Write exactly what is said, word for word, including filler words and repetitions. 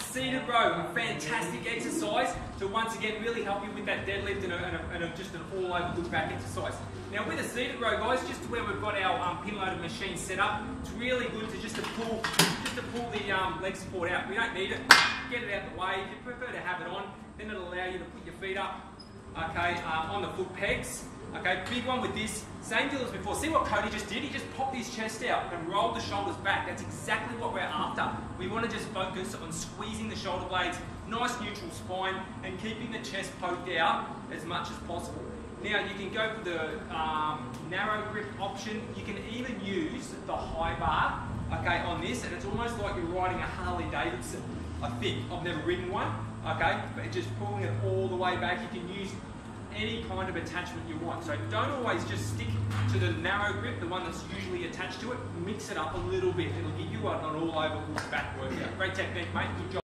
seated row, a fantastic exercise to once again really help you with that deadlift and, a, and, a, and a, just an all-over good back exercise. Now with a seated row, guys, just where we've got our um, pin-loaded machine set up, it's really good to just to pull, just to pull the um, leg support out. We don't need it. Get it out of the way. If you prefer to have it on, then it'll allow you to put your feet up, okay, um, on the foot pegs. Okay, big one with this. Same deal as before. See what Cody just did? He just popped his chest out and rolled the shoulders back. That's exactly what we're after. We want to just focus on squeezing the shoulder blades, nice neutral spine, and keeping the chest poked out as much as possible. Now you can go for the um, narrow grip option. You can even use the high bar, okay, on this, and it's almost like you're riding a Harley Davidson. I think I've never ridden one, okay, but just pulling it all the way back. You can use any kind of attachment you want. So don't always just stick to the narrow grip, the one that's usually attached to it. Mix it up a little bit. It'll give you an all over back workout. Great technique, mate. Good job.